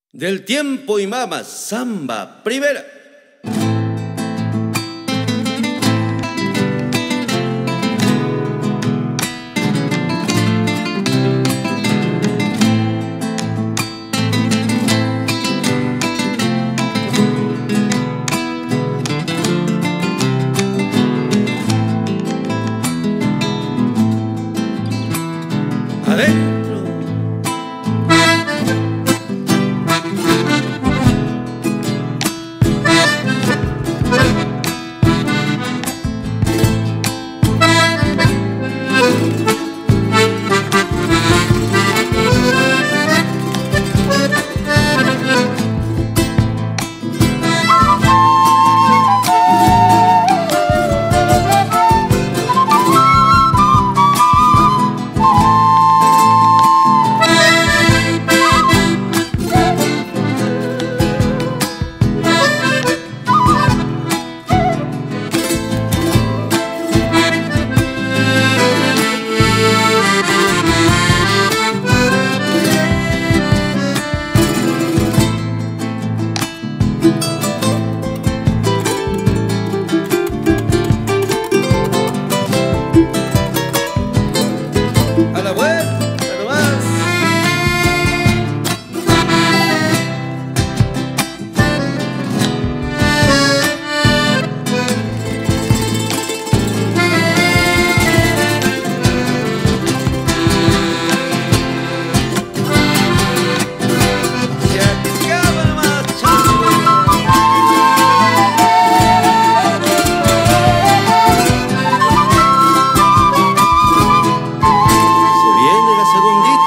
Del tiempo y mama, samba, primera. Adentro. A la vuelta nomás. Se acaba nomás, chango. Viene la segundita.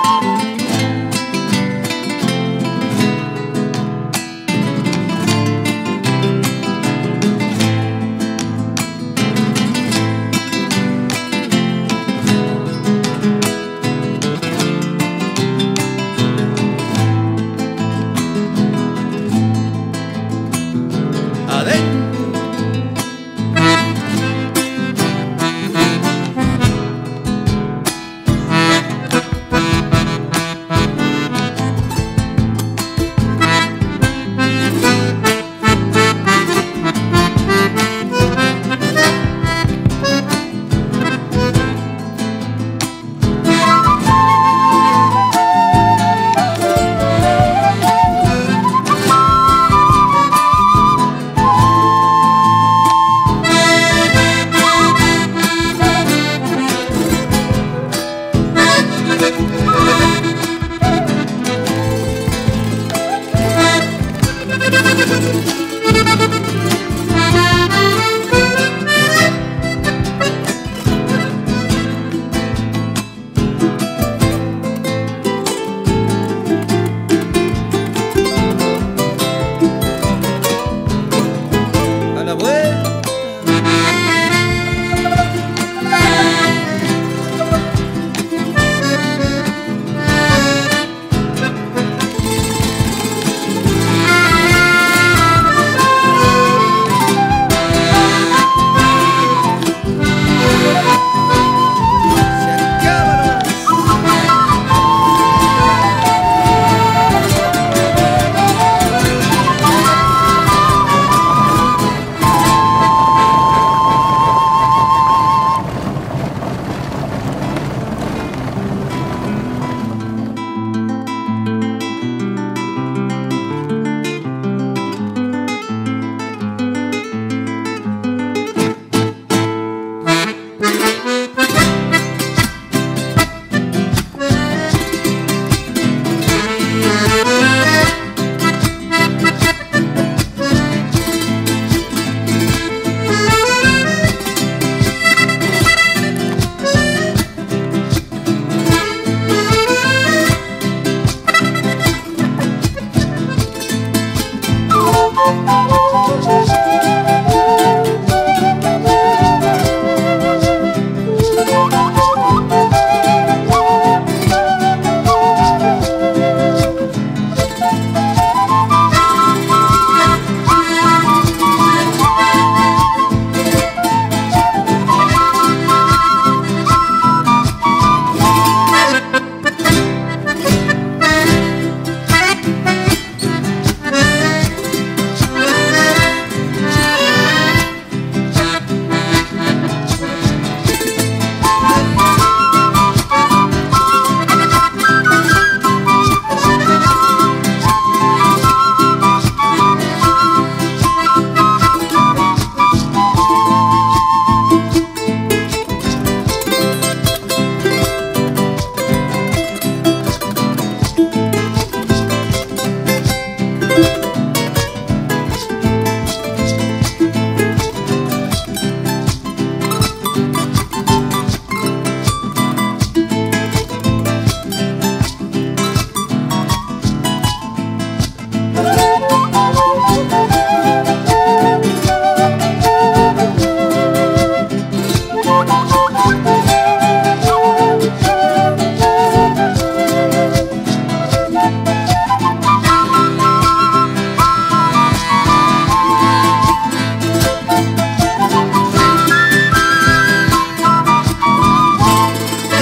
Adentro. A la vuelta. Se acaba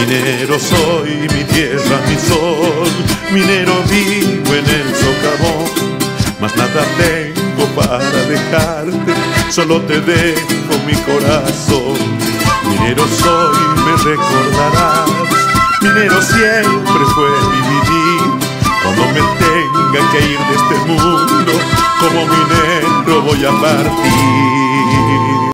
Minero soy, mi tierra, mi sol, minero vivo en el socavón, mas nada tengo para dejarte, solo te dejo mi corazón. Minero soy, me recordarás, minero siempre fue mi vivir. Cuando me tenga que ir de este mundo, como minero voy a partir.